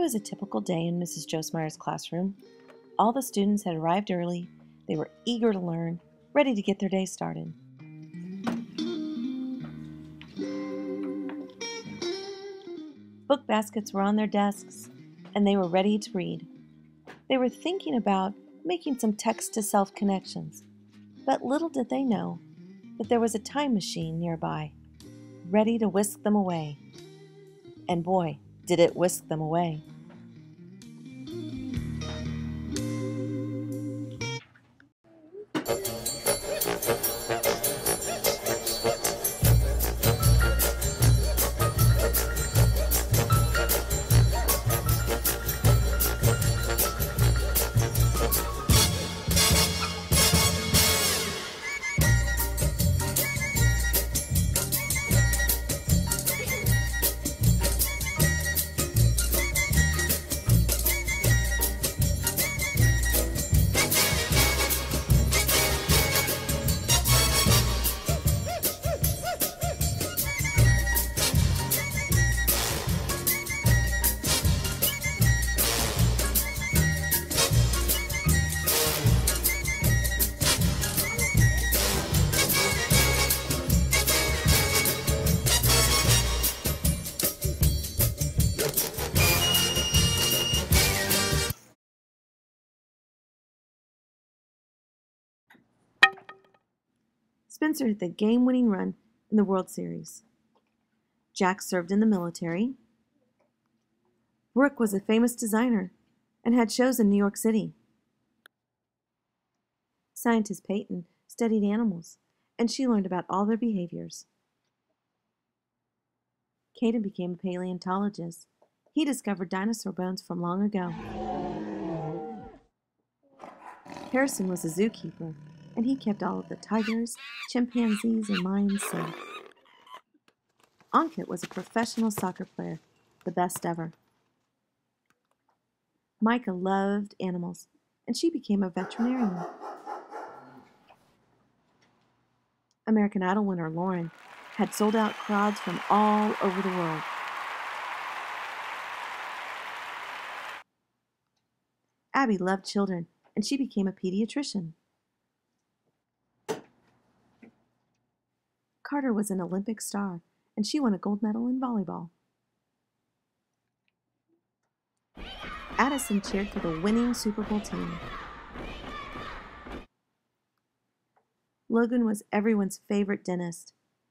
was a typical day in Mrs. Josmeyer's classroom. All the students had arrived early. They were eager to learn, ready to get their day started. Book baskets were on their desks, and they were ready to read. They were thinking about making some text-to-self connections, but little did they know that there was a time machine nearby, ready to whisk them away. And boy, did it whisk them away. Spencer hit the game-winning run in the World Series. Jack served in the military. Brooke was a famous designer and had shows in New York City. Scientist Peyton studied animals, and she learned about all their behaviors. Caden became a paleontologist. He discovered dinosaur bones from long ago. Harrison was a zookeeper, and he kept all of the tigers, chimpanzees, and lions safe. Ankit was a professional soccer player, the best ever. Micah loved animals, and she became a veterinarian. American Idol winner Lauren had sold out crowds from all over the world. Abby loved children, and she became a pediatrician. Carter was an Olympic star, and she won a gold medal in volleyball. Addison cheered for the winning Super Bowl team. Logan was everyone's favorite dentist.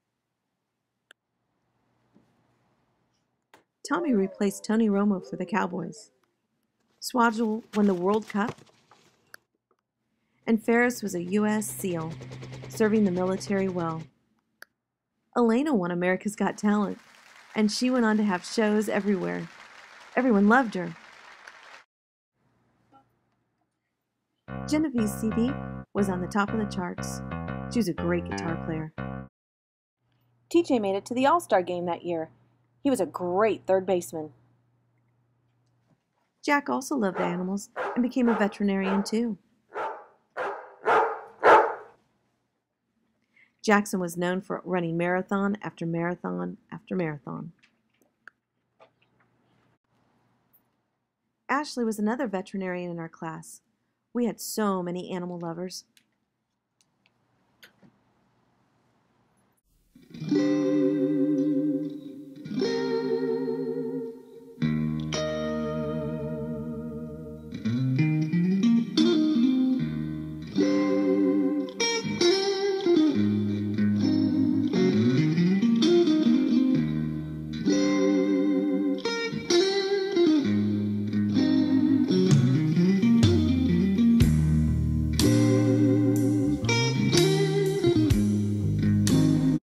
Tommy replaced Tony Romo for the Cowboys. Swaddle won the World Cup. And Ferris was a U.S. SEAL, serving the military well. Elena won America's Got Talent, and she went on to have shows everywhere. Everyone loved her. Genevieve's CD was on the top of the charts. She was a great guitar player. TJ made it to the All-Star game that year. He was a great third baseman. Jack also loved animals and became a veterinarian too. Jackson was known for running marathon after marathon after marathon. Ashley was another veterinarian in our class. We had so many animal lovers.